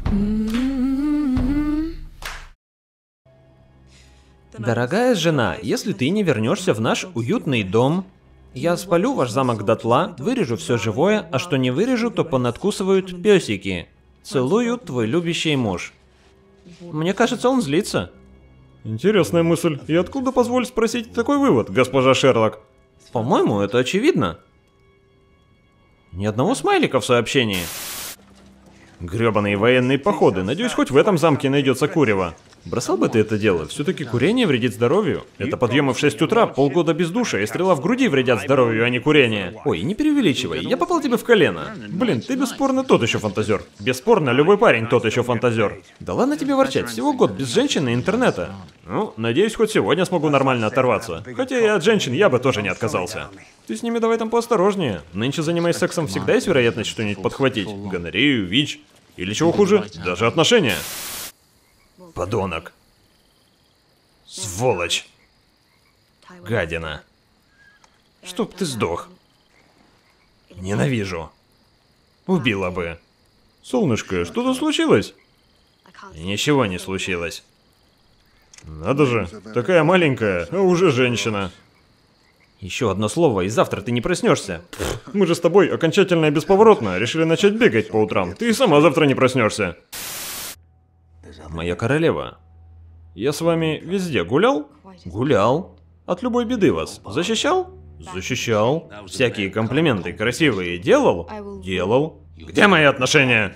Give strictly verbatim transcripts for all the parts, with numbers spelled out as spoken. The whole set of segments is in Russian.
Дорогая жена, если ты не вернешься в наш уютный дом, я спалю ваш замок дотла, вырежу все живое, а что не вырежу, то понадкусывают песики. Целую, твой любящий муж. Мне кажется, он злится. Интересная мысль. И откуда, позволь спросить, такой вывод, госпожа Шерлок? По-моему, это очевидно. Ни одного смайлика в сообщении. Грёбаные военные походы. Надеюсь, хоть в этом замке найдется курево. Бросал бы ты это дело? Все-таки курение вредит здоровью. Это подъемы в шесть утра, полгода без душа, и стрела в груди вредят здоровью, а не курение. Ой, не преувеличивай, я попал тебе в колено. Блин, ты бесспорно тот еще фантазер. Бесспорно, любой парень тот еще фантазер. Да ладно тебе ворчать, всего год без женщины и интернета. Ну, надеюсь, хоть сегодня смогу нормально оторваться. Хотя и от женщин я бы тоже не отказался. Ты с ними давай там поосторожнее. Нынче, занимаясь сексом, всегда есть вероятность что-нибудь подхватить. Гонорею, ВИЧ. Или чего хуже, даже отношения. Подонок. Сволочь. Гадина. Чтоб ты сдох. Ненавижу. Убила бы. Солнышко, что-то случилось? Ничего не случилось. Надо же, такая маленькая, а уже женщина. Еще одно слово, и завтра ты не проснешься. Мы же с тобой окончательно и бесповоротно решили начать бегать по утрам. Ты и сама завтра не проснешься. Моя королева. Я с вами везде гулял? Гулял. От любой беды вас защищал? Защищал. Всякие комплименты красивые делал? Делал. Где мои отношения?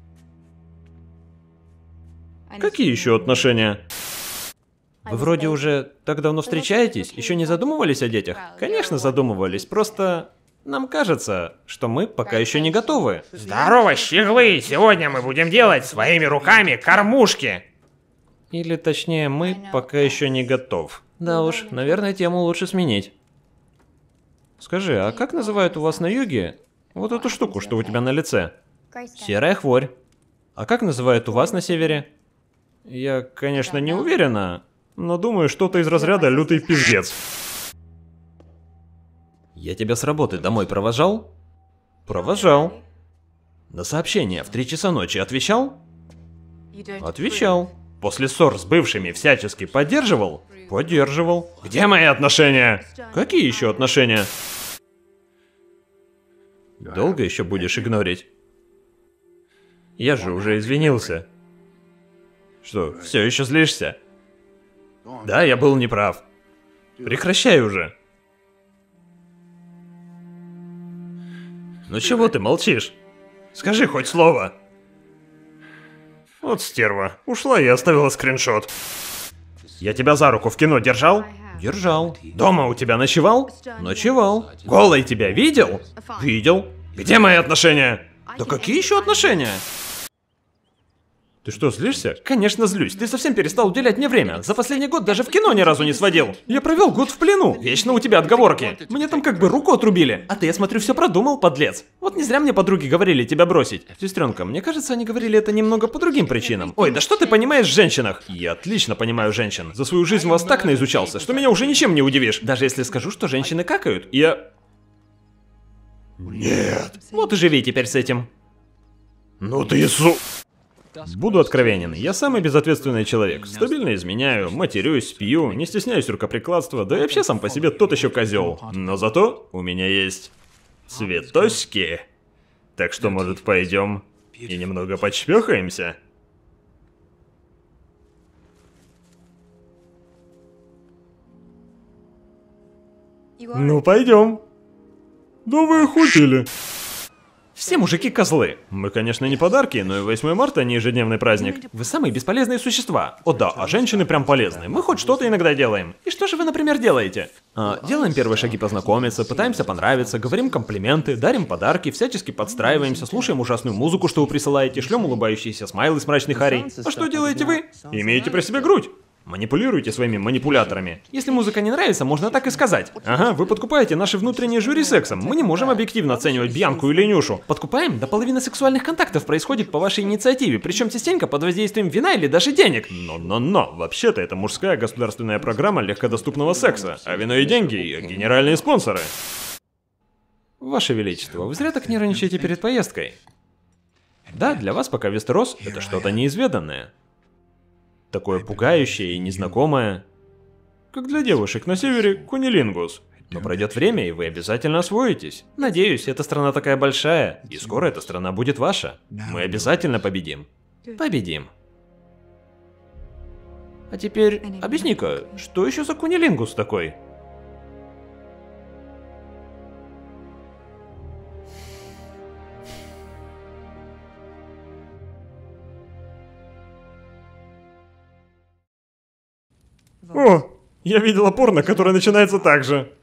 Какие еще отношения? Вы вроде уже так давно встречаетесь, еще не задумывались о детях? Конечно, задумывались, просто нам кажется, что мы пока еще не готовы. Здорово, щеглы! Сегодня мы будем делать своими руками кормушки! Или точнее, мы пока еще не готов. Да уж, наверное, тему лучше сменить. Скажи, а как называют у вас на юге вот эту штуку, что у тебя на лице? Серая хворь. А как называют у вас на севере? Я, конечно, не уверена, но думаю, что-то из разряда лютый пиздец. Я тебя с работы домой провожал? Провожал. На сообщение в три часа ночи отвечал? Отвечал. После ссор с бывшими всячески поддерживал? Поддерживал. Где мои отношения? Какие еще отношения? Долго еще будешь игнорить? Я же уже извинился. Что, все еще злишься? Да, я был неправ. Прекращай уже. Ну чего ты молчишь? Скажи хоть слово. Вот стерва. Ушла и оставила скриншот. Я тебя за руку в кино держал? Держал. Дома у тебя ночевал? Ночевал. Голой тебя видел? Видел. Где мои отношения? Да какие еще отношения? Ты что, злишься? Конечно злюсь. Ты совсем перестал уделять мне время. За последний год даже в кино ни разу не сводил. Я провел год в плену. Вечно у тебя отговорки. Мне там как бы руку отрубили. А ты, я смотрю, все продумал, подлец. Вот не зря мне подруги говорили тебя бросить. Сестренка, мне кажется, они говорили это немного по другим причинам. Ой, да что ты понимаешь в женщинах? Я отлично понимаю женщин. За свою жизнь вас так наизучался, что меня уже ничем не удивишь. Даже если скажу, что женщины какают. Я... Нет. Вот и живи теперь с этим. Ну ты су... Буду откровенен, я самый безответственный человек. Стабильно изменяю, матерюсь, пью, не стесняюсь рукоприкладства, да и вообще сам по себе тот еще козел. Но зато у меня есть цветочки. Так что, может, пойдем и немного почпехаемся? Ну, пойдем. Да вы охотили. Все мужики козлы. Мы, конечно, не подарки, но и восьмое марта не ежедневный праздник. Вы самые бесполезные существа. О да, а женщины прям полезны. Мы хоть что-то иногда делаем. И что же вы, например, делаете? А, делаем первые шаги познакомиться, пытаемся понравиться, говорим комплименты, дарим подарки, всячески подстраиваемся, слушаем ужасную музыку, что вы присылаете, шлем улыбающиеся смайлы с мрачных арий. А что делаете вы? Имеете при себе грудь. Манипулируйте своими манипуляторами. Если музыка не нравится, можно так и сказать. Ага, вы подкупаете наши внутренние жюри сексом. Мы не можем объективно оценивать Бьянку или Нюшу. Подкупаем? До половины сексуальных контактов происходит по вашей инициативе, причем частенько под воздействием вина или даже денег. Но-но-но, вообще-то это мужская государственная программа легкодоступного секса, а вино и деньги ее генеральные спонсоры. Ваше Величество, вы зря так нервничаете перед поездкой. Да, для вас пока Вестерос — это что-то неизведанное. Такое пугающее и незнакомое. Как для девушек на севере Кунилингус. Но пройдет время, и вы обязательно освоитесь. Надеюсь, эта страна такая большая, и скоро эта страна будет ваша. Мы обязательно победим. Победим. А теперь объясни-ка, что еще за Кунилингус такой? О, я видела порно, которое начинается так же.